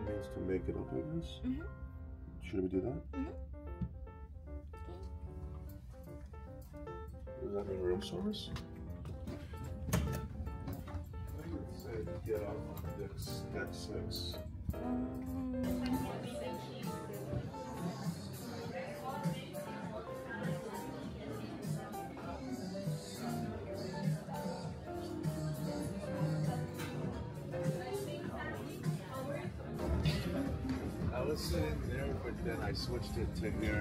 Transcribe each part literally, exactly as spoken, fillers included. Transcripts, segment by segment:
needs to make it up with this. Mm-hmm. Should we do that? Mm-hmm. Does that mean room service? I think it said get out on deck, deck six. I was sitting there, but then I switched it to here.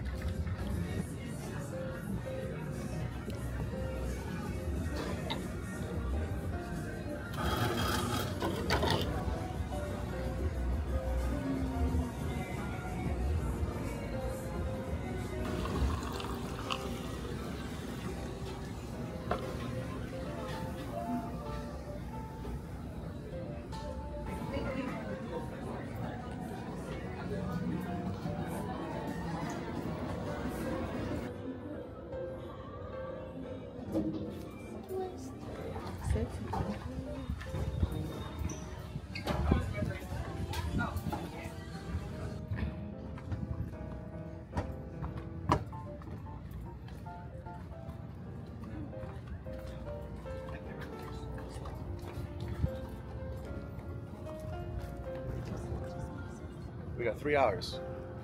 We got three hours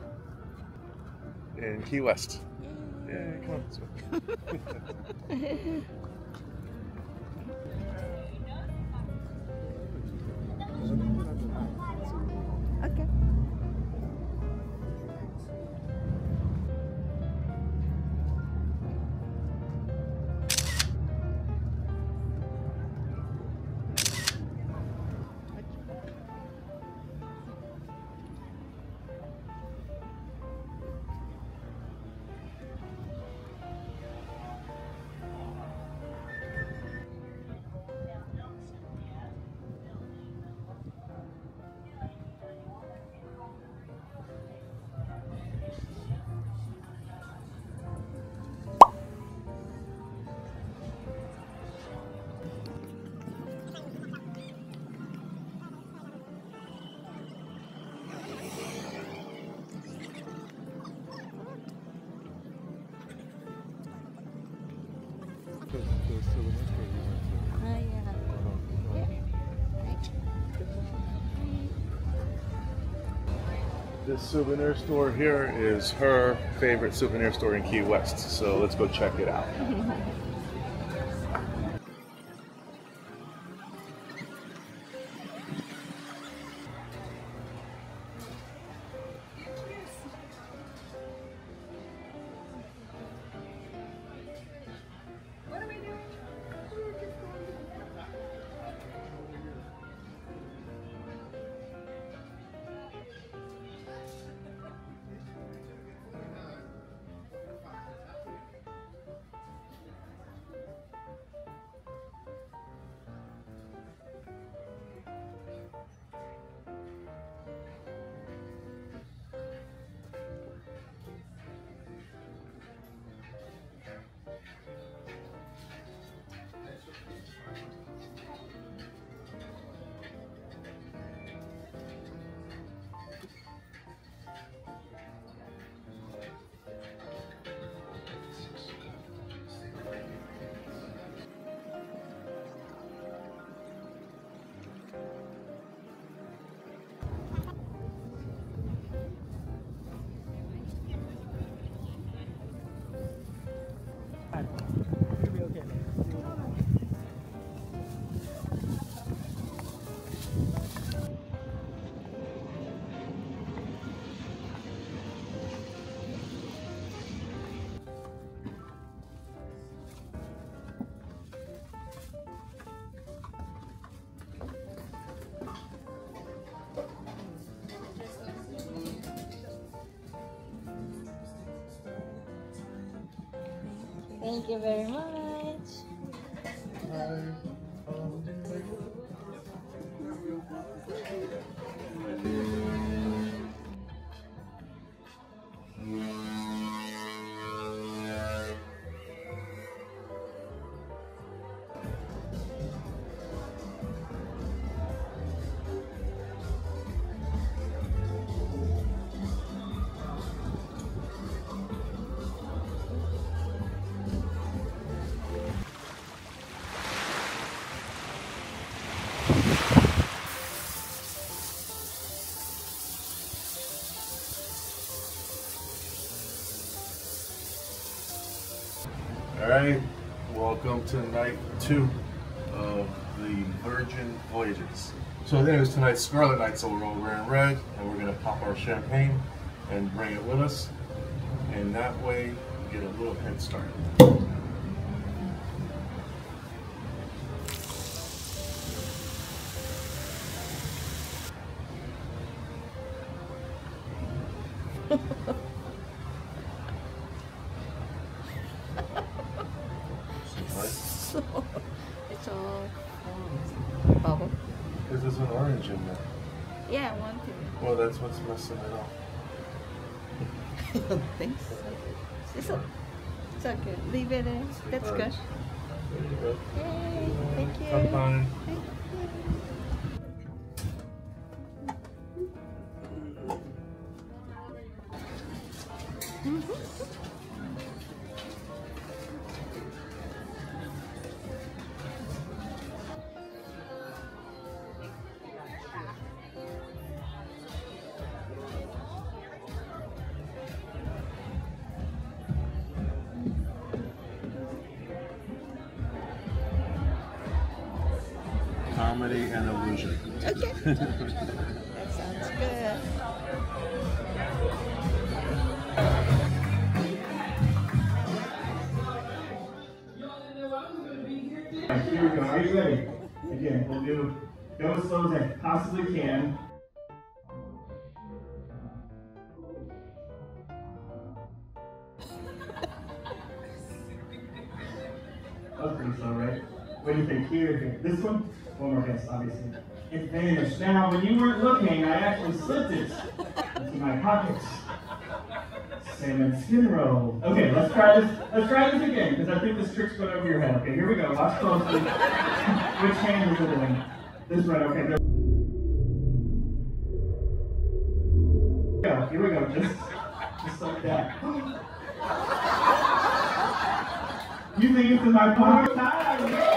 in Key West. Yeah, come on. Let's go. Okay. Ah, yeah. This souvenir store here is her favorite souvenir store in Key West, so let's go check it out. What are we doing? Thank you very much. All right, welcome to night two of the Virgin Voyages. So anyways, tonight's Scarlet Night, so we're all wearing red, and we're gonna pop our champagne and bring it with us, and that way we get a little head start. So, it's all um, bubble. Because there's an orange in there. Yeah, I want to. Well, that's what's messing it up. I don't think so. It's, o- it's okay. Leave it in. That's good. There you go. Yay! Thank you. Bye-bye. Thank you. Comedy and illusion. Okay. That sounds good. Here we go. Are you ready? Again, we'll do go as slow as I possibly can. That was pretty slow, right? What do you think? Here, here. This one? One more guess, obviously. It's vanished. Now, when you weren't looking, I actually slipped it into my pocket. Salmon skin roll. Okay, let's try this. Let's try this again, because I think this trick's going over your head. Okay, here we go. Watch closely. Which hand is it in? This one. Okay. There we go. Here we go. Just, just like that. You think it's in my pocket? Time. Yeah.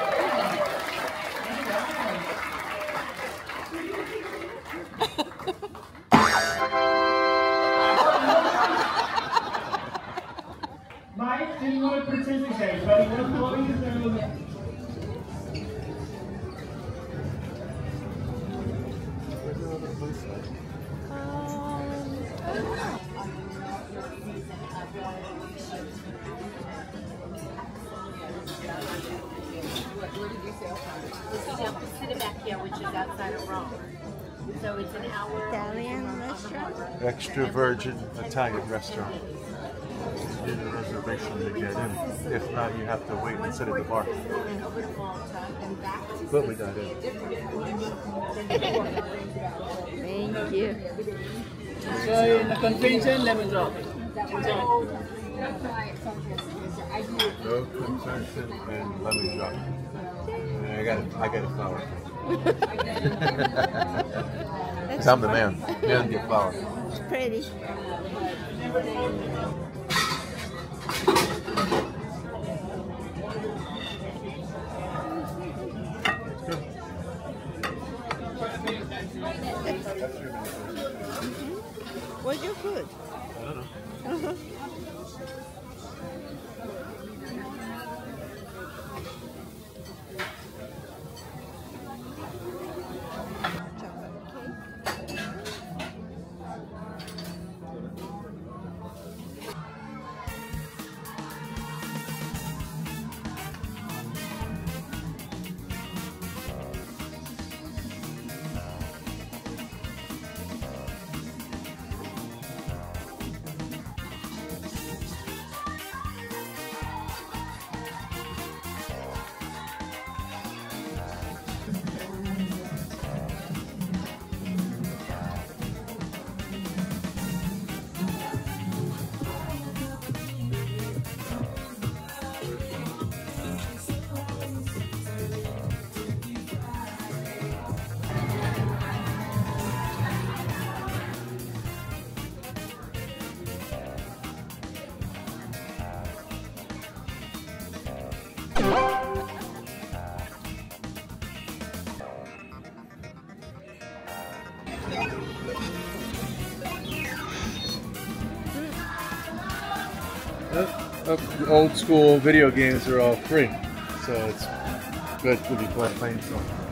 Mike didn't want to participate, but he was blowing his nose. Sit back here, which is outside of Rome. So it's an hour. Italian restaurant. Extra Virgin Italian restaurant. You need a reservation to get in. If not, you have to wait and sit at the bar. But we got in. Thank you. So in the convention, lemon drop. No concession and lemon drop. And I got a, I got a flower. Cause I'm the man. You don't get flower. It's pretty. What's your food? I don't know. Uh-huh. Chocolate cake. Uh, the old school video games are all free, so it's good to be playing some.